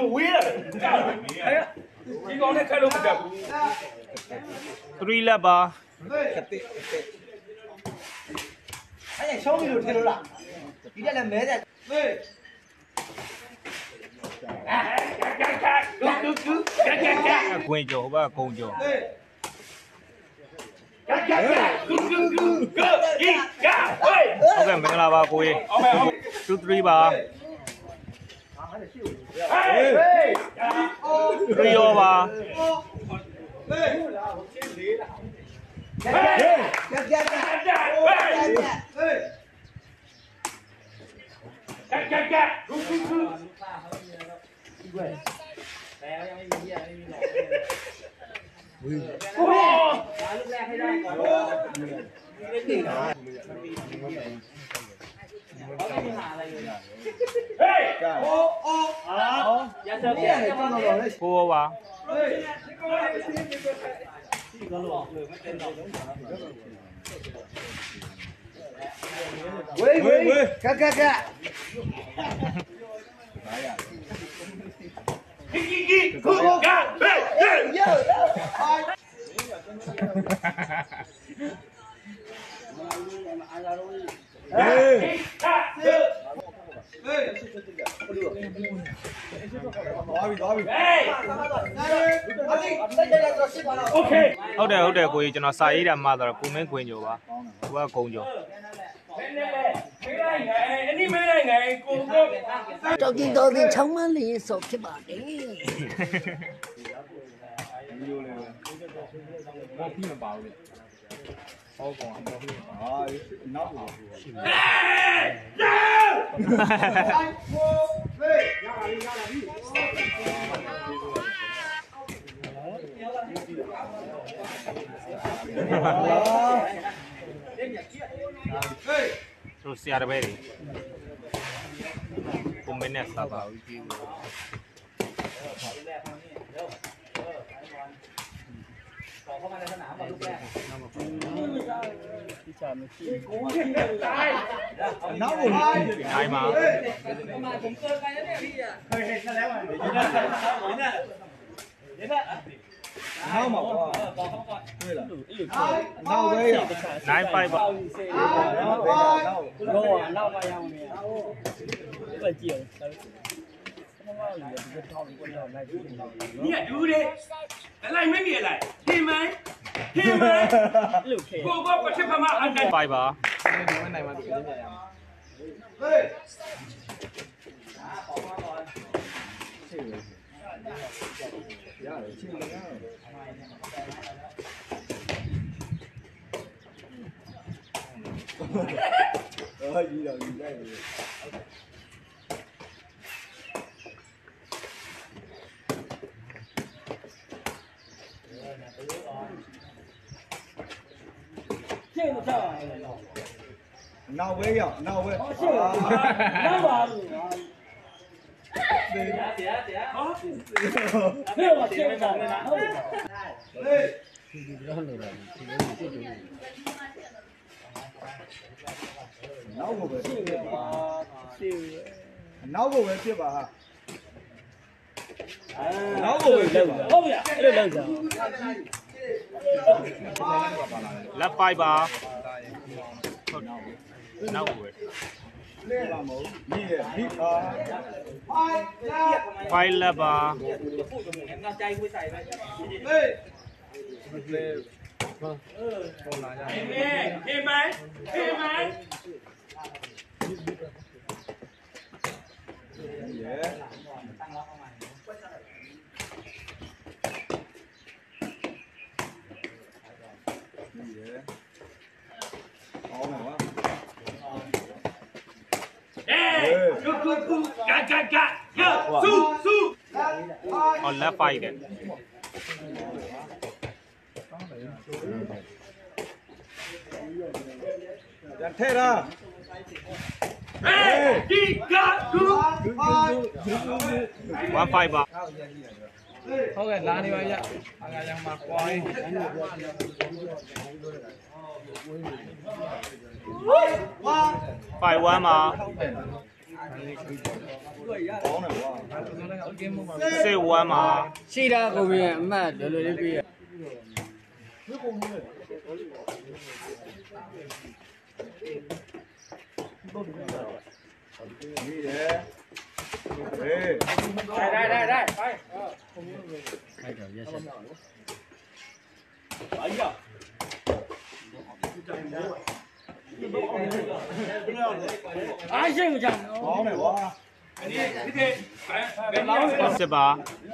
ဝေးတယ်ဒီကောင်နဲ့ခက်လို့မတက်ဘူး3 လက်ပါအဲ့ရှောင်းပြီလို့ထင်လို့လားဒီတက်လည်းမဲတဲ့ဟေးကွင်းကျော်ဟိုဘကကုန်းကျော်ဟုတ်ကဲ့မင်္ဂလာပါကိုကြီး2 3ပါ3ရောပါကိုပါဝေးကကခုကဟေးယောဟုတ်တယ်ကိုကြီးကျွန်တော်စာရေးတာမှတော့ကိုမင်းခွင်ကျော်ပါဟိုကကုန်းကျော်တော်ကြီးတော်ကြီးချောင်းမလေးဆိုဖြစ်ပါတယ်ဘောပြီးမပါဘူးလေဟောကောင်ဘောပြီးဟာနောက်လာဘူးရှိတယ်ဆိုဆရာတပည့်တွေကိုမင်းနဲ့စားပါเข้ามาในสนามลูกแรกที่ชามที่น้องผมใช่มาผมเกินไปแล้วเนี่ยพี่อ่ะเคยเห็นกันแล้วน้องบอกว่าบอกเขาก่อนด้วยเหรอน้องเลยนายไปบ่เล่าไปยังเนี่ยไปเกี่ยวเนี่ยดูดิอะไรไม่มีอะไรเห็นไหมกูก็ประชิดพม่าอันนั้นไปบ่ดูว่าไหนมาดูได้ยังเฮ้ยยีเรายีได้เลยနောက်ဝဲရောက်နောက်ဝဲနောက်ပါဘူးတရားဟောဘယ်မှာရှင်းနေတာလဲဟုတ်ဟေးဒီလိုလုပ်တာဒီလိုကြည့်ကြည့်နောက်ကိုပဲရှင်းပါရှင်းနောက်ကိုပဲဖြစ်ပါဟာနောက်ကိုပဲဖြစ်ပါဟုတ်ပြီအဲ့လိုလောက်ကြလက်5ပါဟုတ်နောက်ကိုပဲလဲပါမို့မိရဲ့မိပါ 5လက်ပါငါใจคุยใส่ไปเฮ้ยပေါ်လာကြเห็นไหม on left fight တယ်ပြန်ထဲတာဒီကကူ1 5ပါဟုတ်ကဲ့လာနေပါဗျအားကကြောင်မှာကွာရင် 5 1ပါကောင်းတယ်ကွာစေဝမ်းမှာရှိတာကိုမြင်အမှတ်လွယ်လွယ်လေးပြီးရမိတယ်ဟေးได้ไปအဲ့တော့ရက်ဆက် အားရှိမချမ်းကောင်းတယ်ကွာစစ်ပါ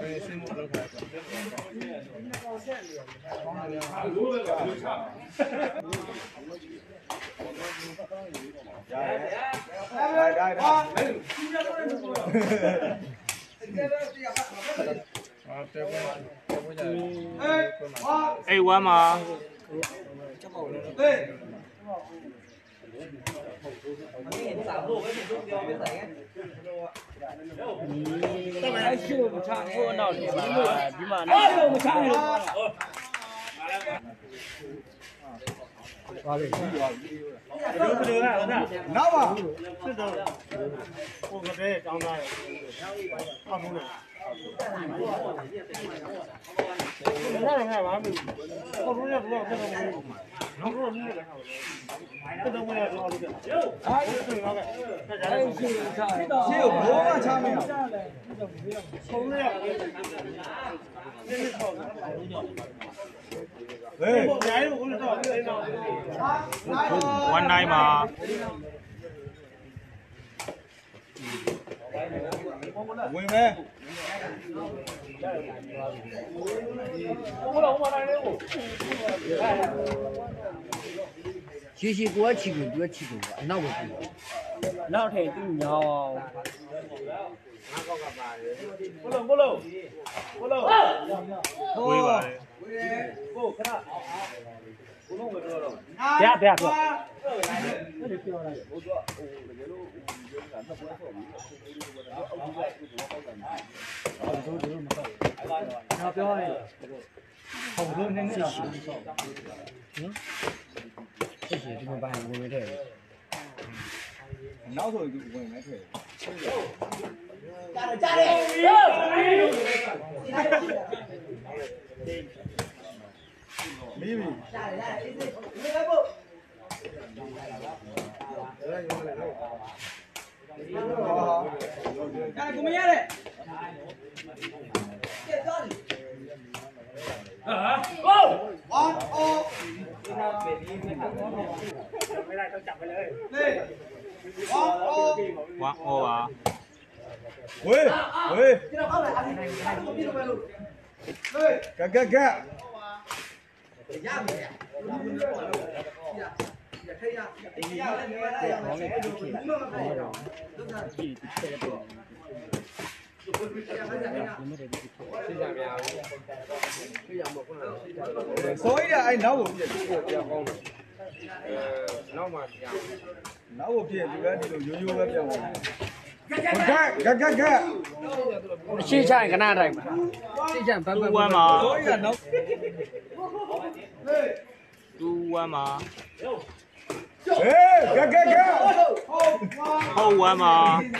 အိမ်ဝမ်းမှာအဲ့ရှိမချမ်းကိုနောက်ဒီမှာအဲ့မချမ်းလို့ပါလေနောက်ပါကိုကတဲ့တောင်းသားရအဖုန်းနဲ့ဘာလဲငါဘာမလို့ကိုရုံးရတော့တော့နောက်တော့နည်းတယ်ဟာတော့မရတော့ဘူးအားရှိပါကဲအဲ့ရှိချာရှေ့ကိုဘိုးမချမ်းမရဖုန်းနဲ့နည်းနည်းပေါ့ဟေးညာရုံကိုတော့အဲ့တော့ဝန်နိုင်မှာဝင်မယ်ရှိရှိကိုချီကိုတွဲချီကိုအနောက်ကိုပြီးနောက်ထည့်သူ့ညောင်းဝေးပါတယ်ဗျာပြောရင်ဟုတ်လို့နည်းနည်းနော်ရှိဒီမှာဘာဝင်နေတယ်နောက်ဆိုသူဝင်မယ်ထည့်မိမိကိုမရတယ်ဝမ်းဟောပါဝေးကကဆိုရအဲ့နောက်ကိုပြည့်ပြောင်းကောင်းတယ်နောက်မှပြောင်းနောက်ကိုပြည့်ဒီကဒီလိုရိုးရိုးပဲပြောင်းသွားကရှေ့ချရင်ခဏတိုင်းပါရှေ့ချရင်ဘတ်တူဝမ်းမှာဆိုရနောက်တူဝမ်းမှာဟေးကဟုတ်ဝမ်းမှာ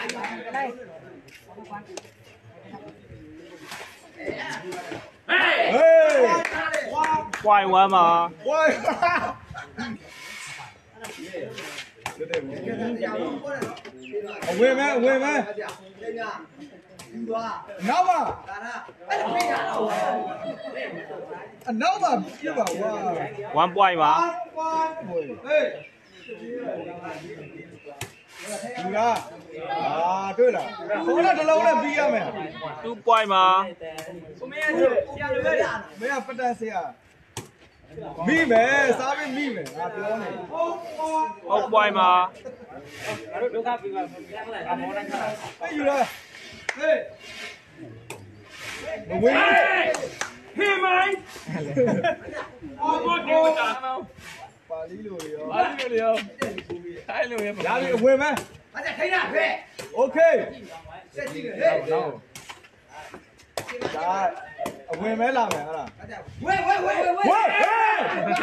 ဟေးပွိုင်ဝမ်းမှာဝိုင်းအဝေးမဲနောက်ပါအနောက်ပါပြပါဝါဝမ်းပွိုင်ပါဟေးဒီလားတွေ့လားခေါင်းတစ်လုံးနဲ့ပြီးရမယ်တူပွိုင်မှာမင်းကပတန်ဆရာမိမယ်စားပြီးမိမယ်ငါပြောနေဟုတ်ပွိုင်မှာဟေးယူလားဟေးမဝင်ဟေးမိုင်းပါဠိလိုရောအဲ့လိုရပါရပြီအဝင်မယ်โอเคဒါအဝင်မဲလာမယ်ဟုတ်လားဝေး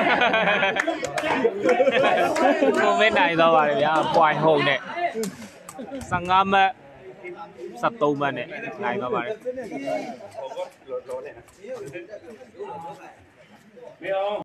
ကိုမင်းနိုင်တော့ပါလေဗျာပွိုင်ဟုတ်နဲ့ 15မှတ်73မှတ်နဲ့နိုင်သွားပါတယ်没有。